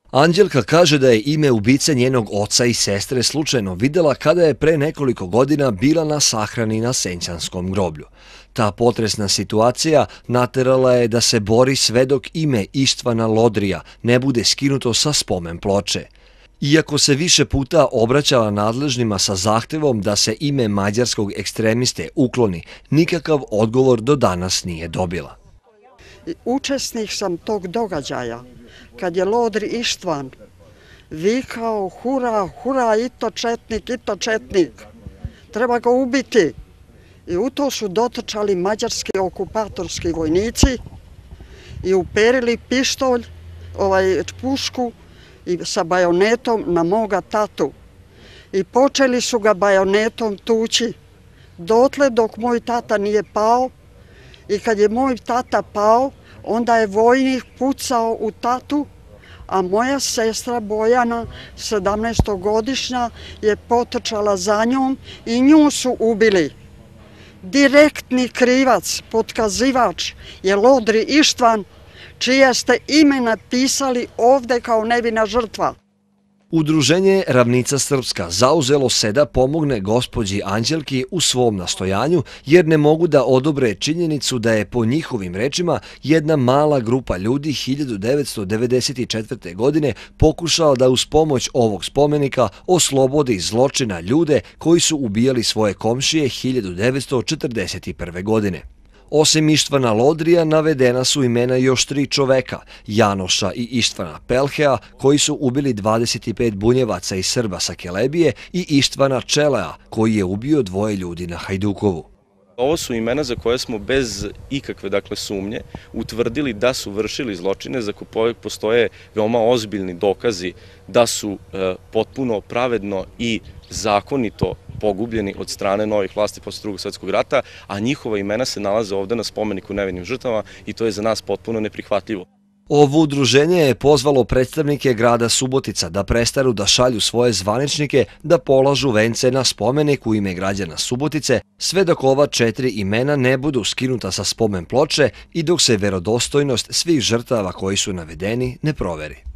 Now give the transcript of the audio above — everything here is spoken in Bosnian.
Anđelka kaže da je ime ubice njenog oca i sestre slučajno videla kada je pre nekoliko godina bila na sahrani na Senćanskom groblju. Ta potresna situacija naterala je da se bori sve dok ime Ištvana Lodrija ne bude skinuto sa spomen ploče. Iako se više puta obraćala nadležnima sa zahtevom da se ime mađarskog ekstremiste ukloni, nikakav odgovor do danas nije dobila. Učesnik sam tog događaja, kad je Lodri Ištvan vikao hura, hura, i to četnik, treba ga ubiti. I u to su dotrčali mađarski okupatorski vojnici i uperili pištolj, pušku i sa bajonetom na moga tatu. I počeli su ga bajonetom tući, dotle dok moj tata nije pao. I kad je moj tata pao, onda je vojnik pucao u tatu, a moja sestra Bojana, 17-godišnja, je potrčala za njom i nju su ubili. Direktni krivac, potkazivač je Lodri Ištvan, čije ste ime napisali ovde kao nevina žrtva. Udruženje Ravnica Srpska zauzelo se da pomogne gospođi Anđelki u svom nastojanju jer ne mogu da odobre činjenicu da je po njihovim rečima jedna mala grupa ljudi 1994. godine pokušala da uz pomoć ovog spomenika oslobodi zločina ljude koji su ubijali svoje komšije 1941. godine. Osim Ištvana Lodrija navedena su imena još 3 čoveka, Janoša i Ištvana Pelhea, koji su ubili 25 bunjevaca i Srba sa Kelebije, i Ištvana Čelea, koji je ubio 2 ljudi na Hajdukovu. Ovo su imena za koje smo bez ikakve sumnje utvrdili da su vršili zločine, za koje postoje veoma ozbiljni dokazi da su potpuno pravedno i zakonito pogubljeni od strane novih vlasti posle Drugog svjetskog rata, a njihova imena se nalaze ovde na spomeniku nevinim žrtvama i to je za nas potpuno neprihvatljivo. Ovo udruženje je pozvalo predstavnike grada Subotica da prestanu da šalju svoje zvaničnike da polažu vence na spomenik u ime građana Subotice, sve dok ova 4 imena ne budu skinuta sa spomen ploče i dok se verodostojnost svih žrtava koji su navedeni ne proveri.